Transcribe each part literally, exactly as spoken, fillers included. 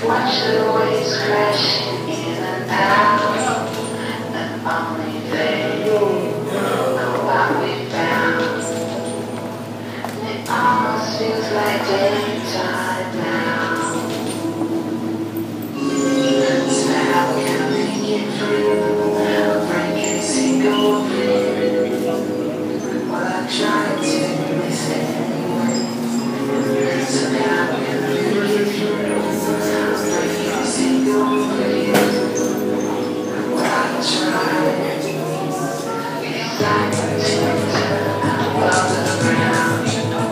Watch the waves crashing in and out. The only thing know what we found. It almost feels like daytime now. So how can we get through? Breaking single view. What I try to listen. So how can we get through? Breaking single view. What I try. It's like a turn above the ground.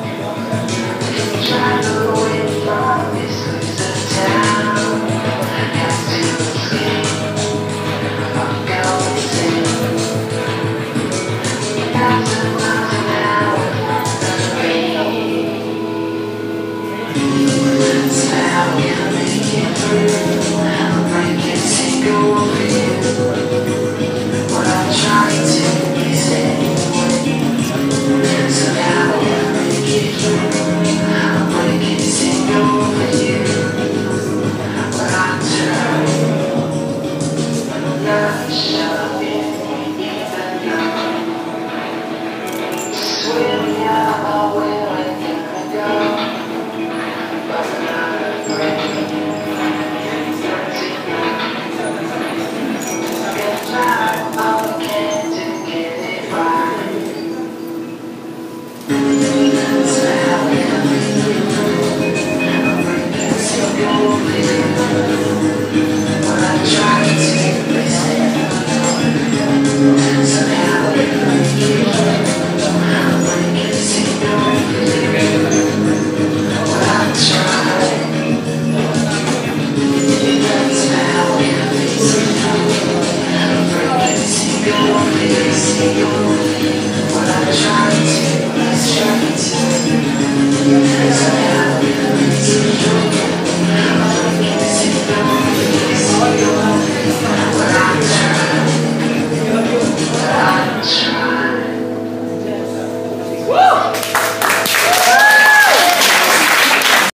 Try to win from this loser town. Have to escape or go insane. Thousand miles an hour on the rain. So how can we get through? Break it, single view. What I try to say. So how can we get through? Break it, single view. What I try. Not sure if we even know. Swim out where we're gonna go. But I'm not afraid. Get try all we can to get it right. So how can we get through? Break it, single view. What I try to listen. So how can we get through? Break it, single view. What I try. So how can we get through? Break it, single view, single view. What I try to